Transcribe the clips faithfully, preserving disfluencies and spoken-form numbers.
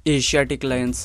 Asiatic Lions.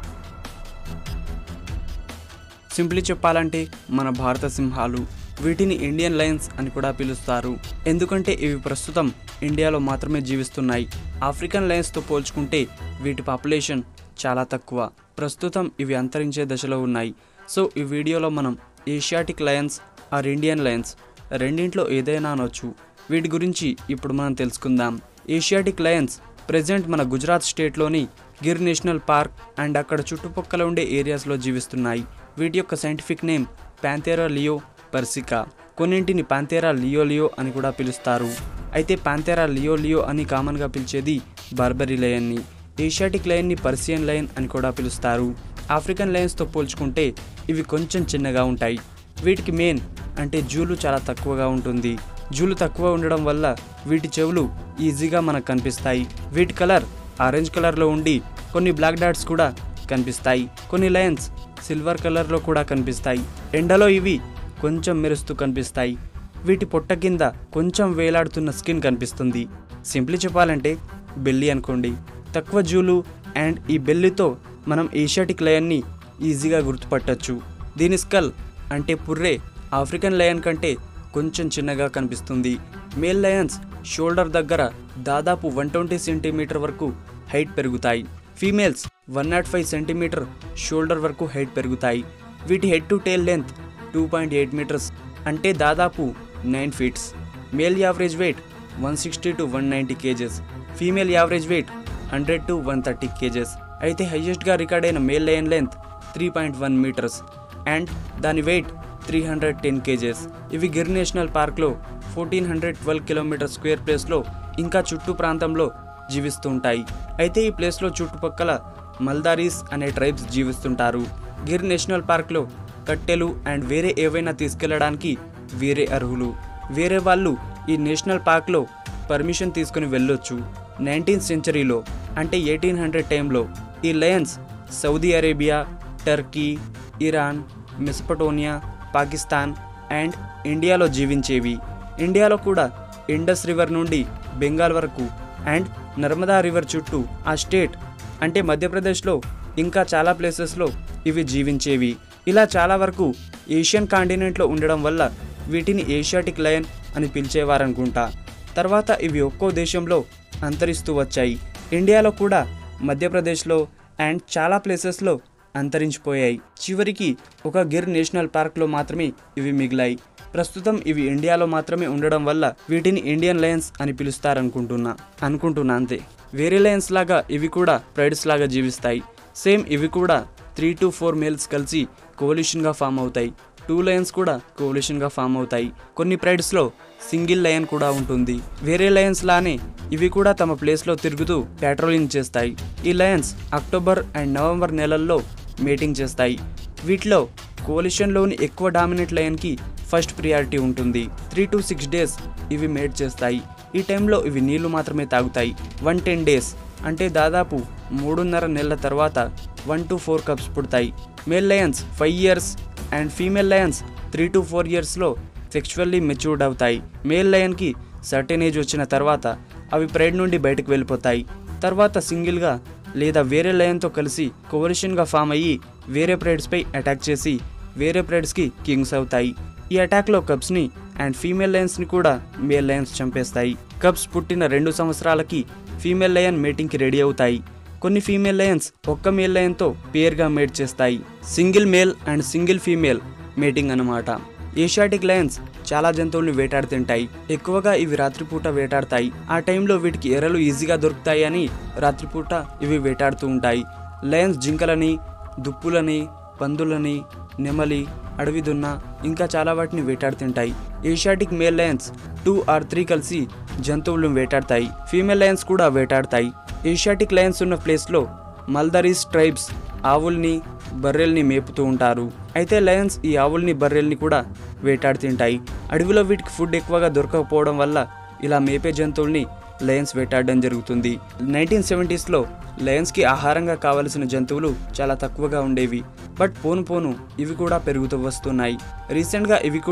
Simply చెప్పాలంటే మన భారత సింహాలు. వీటిని ఇండియన్ లయన్స్ అని కూడా పిలుస్తారు. ఎందుకంటే ఇవి ప్రస్తుతం ఇండియాలో మాత్రమే జీవిస్తున్నాయి. ఆఫ్రికన్ లయన్స్తో పోల్చుకుంటే వీటి పాపులేషన్ చాలా తక్కువ. ప్రస్తుతం ఇవి అంతరించే దశలో ఉన్నాయి. సో ఈ వీడియోలో మనం Asiatic lions or Indian lions రెండింట్లో ఏదైనా అనొచ్చు. వీటి గురించి ఇప్పుడు మనం తెలుసుకుందాం. ఏషియాటిక్ లయన్స్ ప్రెజెంట్ మన గుజరాత్ స్టేట్లోని గిర్ నేషనల్ పార్క్ అండ్ అక్కడ చుట్టుపక్కల ఉండే ఏరియాస్లో జీవిస్తున్నాయి. వీటి యొక్క scientific name Panthera leo persica. కొన్నింటిని ప్యాంథెరా లియో లియో అని కూడా పిలుస్తారు. అయితే ప్యాంథెరా లియో లియో అని కామన్గా పిలిచేది బార్బరీ లయన్ని. ఏషియాటిక్ లయన్ని పర్షియన్ లయన్ అని కూడా పిలుస్తారు. ఆఫ్రికన్ లయన్స్తో పోల్చుకుంటే ఇవి కొంచెం చిన్నగా ఉంటాయి. వీటికి మెయిన్ అంటే జూలు చాలా తక్కువగా ఉంటుంది. జూలు తక్కువ ఉండడం వల్ల వీటి చెవులు ఈజీగా మనకు కనిపిస్తాయి. వీటి కలర్ ఆరెంజ్ కలర్లో ఉండి కొన్ని బ్లాక్ డాట్స్ కూడా కనిపిస్తాయి. కొన్ని లయన్స్ సిల్వర్ కలర్లో కూడా కనిపిస్తాయి. ఎండలో ఇవి కొంచెం మెరుస్తూ కనిపిస్తాయి. వీటి పొట్ట కింద కొంచెం వేలాడుతున్న స్కిన్ కనిపిస్తుంది. సింప్లీ చెప్పాలంటే బెల్లి అనుకోండి. తక్కువ జూలు అండ్ ఈ బెల్లితో మనం ఏషియాటిక్ లయన్ని ఈజీగా గుర్తుపట్టచ్చు. దీని స్కల్ అంటే పుర్రే ఆఫ్రికన్ లయన్ కంటే కొంచెం చిన్నగా కనిపిస్తుంది. మేల్ లయన్స్ షోల్డర్ దగ్గర దాదాపు వన్ ట్వంటీ సెంటీమీటర్ వరకు హైట్ పెరుగుతాయి. Females one not five centimetre shoulder వరకు హైట్ పెరుగుతాయి. వీటి head to tail length two point eight metres అంటే దాదాపు nine feets. Male average weight one sixty to one ninety kgs. Female average weight hundred to one thirty kgs. అయితే హైయెస్ట్గా record అయిన male lion length three point one metres and దాని weight three hundred ten kgs. ఇవి Gir national పార్క్లో fourteen hundred twelve kilometre square ప్లేస్లో ఇంకా చుట్టూ ప్రాంతంలో జీవిస్తూ ఉంటాయి. అయితే ఈ ప్లేస్లో చుట్టుపక్కల మల్దారీస్ అనే ట్రైబ్స్ జీవిస్తుంటారు. గిర్ నేషనల్ పార్క్లో కట్టెలు అండ్ వేరే ఏవైనా తీసుకెళ్లడానికి వేరే అర్హులు. వేరే వాళ్ళు ఈ నేషనల్ పార్క్లో పర్మిషన్ తీసుకుని వెళ్ళొచ్చు. నైన్టీన్త్ సెంచరీలో అంటే ఎయిటీన్ హండ్రెడ్ టైంలో ఈ lions Saudi Arabia, Turkey, Iran, Mesopotamia, Pakistan and ఇండియాలో జీవించేవి. ఇండియాలో కూడా ఇండస్ రివర్ నుండి బెంగాల్ వరకు అండ్ నర్మదా రివర్ చుట్టూ ఆ స్టేట్ అంటే మధ్యప్రదేశ్లో ఇంకా చాలా ప్లేసెస్లో ఇవి జీవించేవి. ఇలా చాలా వరకు ఏషియన్ కాంటినెంట్లో ఉండడం వల్ల వీటిని ఏషియాటిక్ లయన్ అని పిలిచేవారనుకుంటా. తర్వాత ఇవి ఒక్కో దేశంలో అంతరిస్తూ వచ్చాయి. ఇండియాలో కూడా మధ్యప్రదేశ్లో అండ్ చాలా ప్లేసెస్లో అంతరించిపోయాయి. చివరికి ఒక గిర్ నేషనల్ పార్క్లో మాత్రమే ఇవి మిగిలాయి. ప్రస్తుతం ఇవి ఇండియాలో మాత్రమే ఉండడం వల్ల వీటిని ఇండియన్ లయన్స్ అని పిలుస్తారనుకుంటున్నా అనుకుంటున్నా అంతే. వేరే లయన్స్ లాగా ఇవి కూడా ప్రైడ్స్ లాగా జీవిస్తాయి. సేమ్ ఇవి కూడా త్రీ టు ఫోర్ మేల్స్ కలిసి కోలిషన్గా ఫామ్ అవుతాయి. టూ లయన్స్ కూడా కోలిషన్గా ఫామ్ అవుతాయి. కొన్ని ప్రైడ్స్లో సింగిల్ లయన్ కూడా ఉంటుంది. వేరే లయన్స్ లానే ఇవి కూడా తమ ప్లేస్లో తిరుగుతూ ప్యాట్రోలింగ్ చేస్తాయి. ఈ లయన్స్ అక్టోబర్ అండ్ నవంబర్ నెలల్లో మేటింగ్ చేస్తాయి. వీటిలో కోలిషన్లోని ఎక్కువ డామినేట్ లయన్కి ఫస్ట్ ప్రియారిటీ ఉంటుంది. త్రీ టు సిక్స్ డేస్ ఇవి మేట్ చేస్తాయి. ఈ టైంలో ఇవి నీళ్లు మాత్రమే తాగుతాయి. వన్ టెన్ డేస్ అంటే దాదాపు మూడున్నర నెలల తర్వాత వన్ టు ఫోర్ కప్స్ పుడతాయి. Male lions five years and female lions three to four ఇయర్స్లో సెక్షువల్లీ మెచ్యూర్డ్ అవుతాయి. మేల్ లయన్కి సర్టెన్ ఏజ్ వచ్చిన తర్వాత అవి ప్రైడ్ నుండి బయటకు వెళ్ళిపోతాయి. తర్వాత సింగిల్గా లేదా వేరే లయన్తో కలిసి కోలిషన్గా ఫామ్ అయ్యి వేరే ప్రైడ్స్పై అటాక్ చేసి వేరే ప్రైడ్స్కి కింగ్స్ అవుతాయి. ఈ అటాక్లో కబ్స్ని అండ్ ఫీమేల్ లయన్స్ని కూడా మేల్ లయన్స్ చంపేస్తాయి. కబ్స్ పుట్టిన రెండు సంవత్సరాలకి ఫీమేల్ లయన్ మేటింగ్కి రెడీ అవుతాయి. కొన్ని ఫీమేల్ లయన్స్ ఒక్క మేల్ లయన్తో పేర్గా మేట్ చేస్తాయి. Single male and single female mating అన్నమాట. ఏషియాటిక్ లయన్స్ చాలా జంతువుల్ని వేటాడుతుంటాయి. ఎక్కువగా ఇవి రాత్రిపూట వేటాడతాయి. ఆ టైంలో వీటికి ఎరలు ఈజీగా దొరుకుతాయి అని రాత్రిపూట ఇవి వేటాడుతూ ఉంటాయి. లయన్స్ జింకలని, దుప్పులని, పందులని, నెమలి, అడవి దున్న ఇంకా చాలా వాటిని వేటాడుతుంటాయి. Asiatic male lions two or three కలిసి జంతువులను వేటాడతాయి. ఫీమేల్ లయన్స్ కూడా వేటాడతాయి. ఏషియాటిక్ లయన్స్ ఉన్న ప్లేస్లో మల్దరీస్ ట్రైబ్స్ ఆవుల్ని, బర్రెల్ని మేపుతూ ఉంటారు. అయితే లయన్స్ ఈ ఆవుల్ని, బర్రెల్ని కూడా వేటాడుతుంటాయి. అడవిలో వీటికి ఫుడ్ ఎక్కువగా దొరకకపోవడం వల్ల ఇలా మేపే జంతువుల్ని లయన్స్ వేటాడడం జరుగుతుంది. నైన్టీన్ సెవెంటీస్లో లయన్స్కి ఆహారంగా కావలసిన జంతువులు చాలా తక్కువగా ఉండేవి. బట్ పోను పోను ఇవి కూడా పెరుగుతూ వస్తున్నాయి. రీసెంట్గా ఇవి కూడా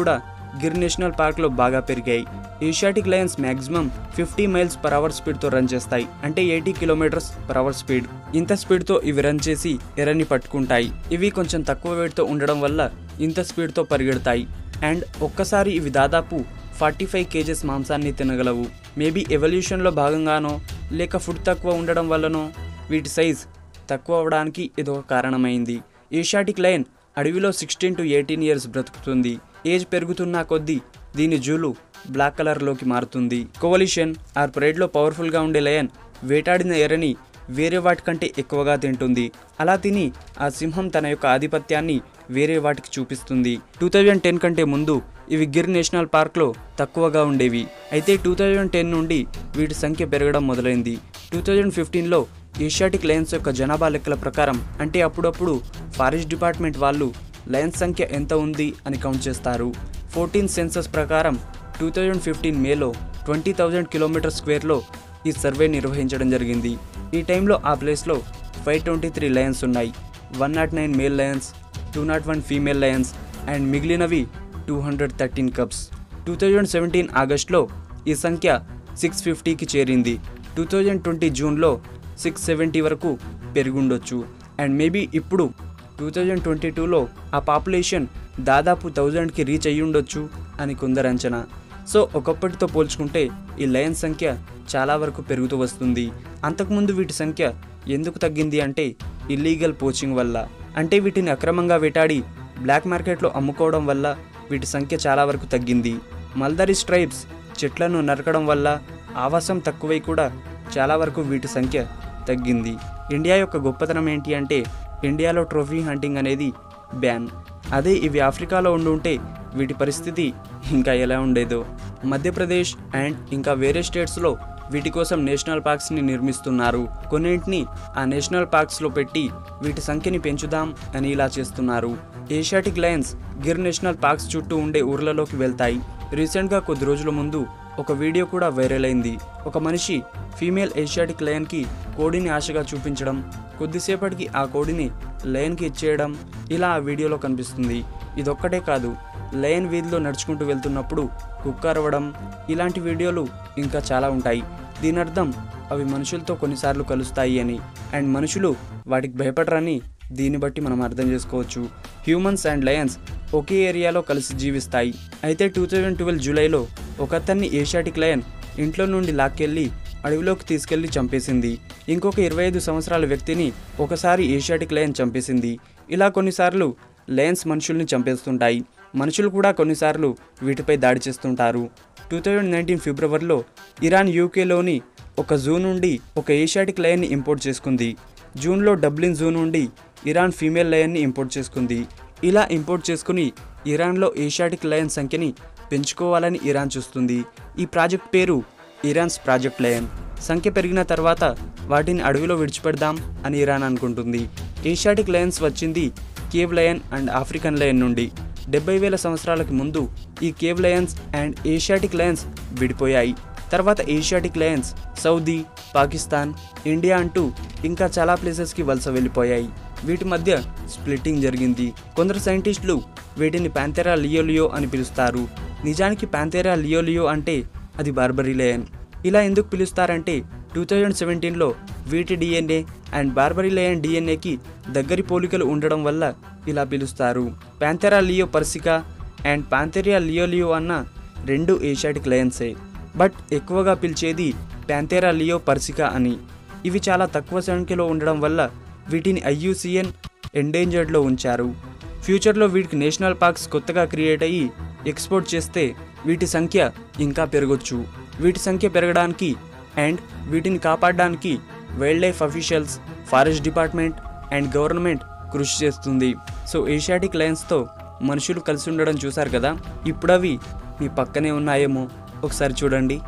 గిర్ నేషనల్ పార్క్లో బాగా పెరిగాయి. Asiatic lions maximum fifty miles per hour స్పీడ్తో రన్ చేస్తాయి, అంటే eighty kilometres per hour speed. ఇంత స్పీడ్తో ఇవి రన్ చేసి ఎరని పట్టుకుంటాయి. ఇవి కొంచెం తక్కువ వెయిట్తో ఉండడం వల్ల ఇంత స్పీడ్తో పరిగెడతాయి. అండ్ ఒక్కసారి ఇవి దాదాపు ఫార్టీ ఫైవ్ కేజెస్ మాంసాన్ని తినగలవు. మేబీ ఎవల్యూషన్లో భాగంగానో లేక ఫుడ్ తక్కువ ఉండడం వల్లనో వీటి సైజ్ తక్కువ అవడానికి ఇదో కారణమైంది. ఏషియాటిక్ లయన్ అడవిలో సిక్స్టీన్ టు ఎయిటీన్ ఇయర్స్ బ్రతుకుతుంది. ఏజ్ పెరుగుతున్న కొద్దీ దీని జూలు బ్లాక్ కలర్లోకి మారుతుంది. కోవలిషన్ ఆర్ ప్రైడ్లో పవర్ఫుల్గా ఉండే లయన్ వేటాడిన ఎరని వేరే వాటికంటే ఎక్కువగా తింటుంది. అలా తిని ఆ సింహం తన యొక్క ఆధిపత్యాన్ని వేరే వాటికి చూపిస్తుంది. టూ థౌజండ్ టెన్ కంటే ముందు ఇవి గిర్ నేషనల్ పార్క్లో తక్కువగా ఉండేవి. అయితే టూ థౌజండ్ టెన్ నుండి వీటి సంఖ్య పెరగడం మొదలైంది. టూ థౌజండ్ ఫిఫ్టీన్లో ఏషియాటిక్ లయన్స్ యొక్క జనాభా లెక్కల ప్రకారం, అంటే అప్పుడప్పుడు ఫారెస్ట్ డిపార్ట్మెంట్ వాళ్ళు లయన్స్ సంఖ్య ఎంత ఉంది అని కౌంట్ చేస్తారు. ఫోర్టీన్ సెన్సస్ ప్రకారం టూ థౌజండ్ ఫిఫ్టీన్ మేలో ట్వంటీ థౌజండ్ కిలోమీటర్ స్క్వేర్లో ఈ సర్వే నిర్వహించడం జరిగింది. ఈ టైంలో ఆ ప్లేస్లో ఫైవ్ ట్వంటీ త్రీ లయన్స్ ఉన్నాయి. One not nine male lions, two not one female lions and మిగిలినవి two hundred thirteen cubs. Two thousand seventeen ఆగస్ట్లో ఈ సంఖ్య సిక్స్ ఫిఫ్టీకి చేరింది. టూ థౌజండ్ ట్వంటీ జూన్లో సిక్స్ సెవెంటీ వరకు పెరుగుండొచ్చు. అండ్ మేబీ ఇప్పుడు టూ థౌజండ్ ట్వంటీ టూలో ఆ పాపులేషన్ దాదాపు థౌజండ్కి రీచ్ అయ్యి ఉండొచ్చు అని కొందరు అంచనా. సో ఒకప్పటితో పోల్చుకుంటే ఈ లయన్ సంఖ్య చాలా వరకు పెరుగుతూ వస్తుంది. అంతకుముందు వీటి సంఖ్య ఎందుకు తగ్గింది అంటే ఇల్లీగల్ పోచింగ్ వల్ల, అంటే వీటిని అక్రమంగా వేటాడి బ్లాక్ మార్కెట్లో అమ్ముకోవడం వల్ల వీటి సంఖ్య చాలా వరకు తగ్గింది. మల్దరీస్ ట్రైబ్స్ చెట్లను నరకడం వల్ల ఆవాసం తక్కువై కూడా చాలా వరకు వీటి సంఖ్య తగ్గింది. ఇండియా యొక్క గొప్పతనం ఏంటి అంటే ఇండియాలో ట్రోఫీ హంటింగ్ అనేది బ్యాన్. అదే ఇవి ఆఫ్రికాలో ఉండి ఉంటే వీటి పరిస్థితి ఇంకా ఎలా ఉండేదో. మధ్యప్రదేశ్ అండ్ ఇంకా వేరే స్టేట్స్లో వీటి కోసం నేషనల్ పార్క్స్ని నిర్మిస్తున్నారు. కొన్నింటిని ఆ నేషనల్ పార్క్స్లో పెట్టి వీటి సంఖ్యని పెంచుదాం అని ఇలా చేస్తున్నారు. Asiatic lions Gir national parks చుట్టూ ఉండే ఊర్లలోకి వెళ్తాయి. రీసెంట్గా కొద్ది రోజుల ముందు ఒక వీడియో కూడా వైరల్ అయింది. ఒక మనిషి ఫీమేల్ ఏషియాటిక్ లయన్కి కోడిని ఆశగా చూపించడం, కొద్దిసేపటికి ఆ కోడిని లయన్కి ఇచ్చేయడం, ఇలా ఆ వీడియోలో కనిపిస్తుంది. ఇదొక్కటే కాదు, లయన్ వీధిలో నడుచుకుంటూ వెళ్తున్నప్పుడు కుక్క అరవడం, ఇలాంటి వీడియోలు ఇంకా చాలా ఉంటాయి. దీని అర్థం అవి మనుషులతో కొన్నిసార్లు కలుస్తాయి అని, అండ్ మనుషులు వాటికి భయపడరని దీన్ని బట్టి మనం అర్థం చేసుకోవచ్చు. హ్యూమన్స్ అండ్ లయన్స్ ఒకే ఏరియాలో కలిసి జీవిస్తాయి. అయితే టూ థౌజండ్ ట్వెల్వ్ జూలైలో ఒకతన్ని ఏషియాటిక్ లయన్ ఇంట్లో నుండి లాక్కెళ్ళి అడవిలోకి తీసుకెళ్లి చంపేసింది. ఇంకొక ఇరవై ఐదు సంవత్సరాల వ్యక్తిని ఒకసారి ఏషియాటిక్ లయన్ చంపేసింది. ఇలా కొన్నిసార్లు లయన్స్ మనుషుల్ని చంపేస్తుంటాయి. మనుషులు కూడా కొన్నిసార్లు వీటిపై దాడి చేస్తుంటారు. టూ థౌజండ్ నైన్టీన్ ఫిబ్రవరిలో ఇరాన్ యూకేలోని ఒక జూ నుండి ఒక ఏషియాటిక్ లయన్ని ఇంపోర్ట్ చేసుకుంది. జూన్లో డబ్లిన్ జూ నుండి ఇరాన్ ఫీమేల్ లయన్ని ఇంపోర్ట్ చేసుకుంది. ఇలా ఇంపోర్ట్ చేసుకుని ఇరాన్లో ఏషియాటిక్ లయన్ సంఖ్యని పెంచుకోవాలని ఇరాన్ చూస్తుంది. ఈ ప్రాజెక్ట్ పేరు ఇరాన్స్ ప్రాజెక్ట్ లయన్. సంఖ్య పెరిగిన తర్వాత వాటిని అడవిలో విడిచిపెడదాం అని ఇరాన్ అనుకుంటుంది. ఏషియాటిక్ లయన్స్ వచ్చింది cave lion and African lion నుండి. డెబ్బై వేల సంవత్సరాలకి ముందు ఈ cave lions and Asiatic lions విడిపోయాయి. తర్వాత Asiatic lions Saudi, Pakistan, India అంటూ ఇంకా చాలా ప్లేసెస్కి వలస వెళ్ళిపోయాయి. వీటి మధ్య స్ప్లిట్టింగ్ జరిగింది. కొందరు సైంటిస్టులు వీటిని ప్యాంథెరా లియోలియో అని పిలుస్తారు. నిజానికి ప్యాంథెరా లియోలియో అంటే అది బార్బరీ లయన్. ఇలా ఎందుకు పిలుస్తారంటే టూ థౌజండ్ సెవెంటీన్లో వీటి డిఎన్ఏ అండ్ బార్బరీ లయన్ డిఎన్ఏకి దగ్గరి పోలికలు ఉండడం వల్ల ఇలా పిలుస్తారు. Panthera leo persica and Panthera leo leo అన్న రెండు ఏషియాటిక్ లయన్సే, బట్ ఎక్కువగా పిలిచేది ప్యాంథెరా లియో పర్సికా అని. ఇవి చాలా తక్కువ సంఖ్యలో ఉండడం వల్ల వీటిని ఐయుసిఎన్ ఎండేంజర్డ్లో ఉంచారు. ఫ్యూచర్లో వీటికి నేషనల్ పార్క్స్ కొత్తగా క్రియేట్ అయ్యి ఎక్స్పోర్ట్ చేస్తే వీటి సంఖ్య ఇంకా పెరగొచ్చు. వీటి సంఖ్య పెరగడానికి అండ్ వీటిని కాపాడడానికి wild life officials, forest department and government కృషి చేస్తుంది. సో ఏషియాటిక్ లయన్స్తో మనుషులు కలిసి ఉండడం చూశారు కదా, ఇప్పుడు అవి మీ పక్కనే ఉన్నాయేమో ఒకసారి చూడండి.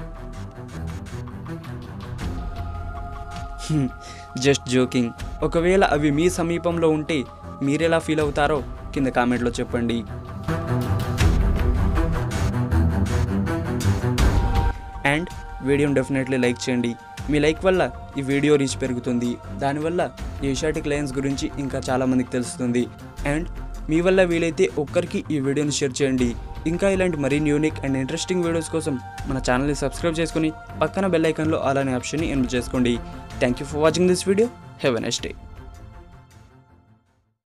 Just joking. ఒకవేళ అవి మీ సమీపంలో ఉంటే మీరెలా ఫీల్ అవుతారో కింద కామెంట్లో చెప్పండి. అండ్ వీడియోని డెఫినెట్లీ లైక్ చేయండి. మీ లైక్ వల్ల ఈ వీడియో రీచ్ పెరుగుతుంది. దానివల్ల ఏషియాటిక్ లయన్స్ గురించి ఇంకా చాలామందికి తెలుస్తుంది. అండ్ మీ వల్ల వీలైతే ఒక్కరికి ఈ వీడియోని షేర్ చేయండి. ఇంకా ఇలాంటి మరిన్ని యూనిక్ అండ్ ఇంట్రెస్టింగ్ వీడియోస్ కోసం మన ఛానల్ని సబ్స్క్రైబ్ చేసుకుని పక్కన బెల్ ఐకాన్లో ఆల్ అనే ఆప్షన్ని ఎనేబుల్ చేసుకోండి. Thank you for watching this video. Have a nice day.